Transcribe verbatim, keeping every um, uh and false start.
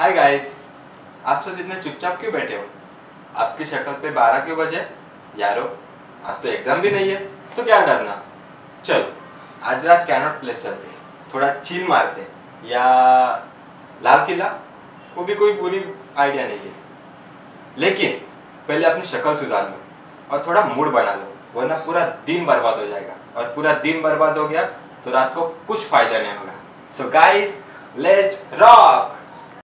Hi guys, आप सब इतने चुपचाप क्यों बैठे हो? आपकी शक्ल पे बारह क्यों बजे? यारो, आज तो एग्जाम भी नहीं है, तो क्या डरना। चलो आज रात कैनॉट प्लेस चलते, थोड़ा चिल मारते, या लाल किला, वो भी कोई बुरी आइडिया नहीं है। लेकिन पहले अपनी शक्ल सुधार लो और थोड़ा मूड बना लो, वरना पूरा दिन बर्बाद हो जाएगा, और पूरा दिन बर्बाद हो गया तो रात को कुछ फायदा नहीं होगा। So guys, let's rock.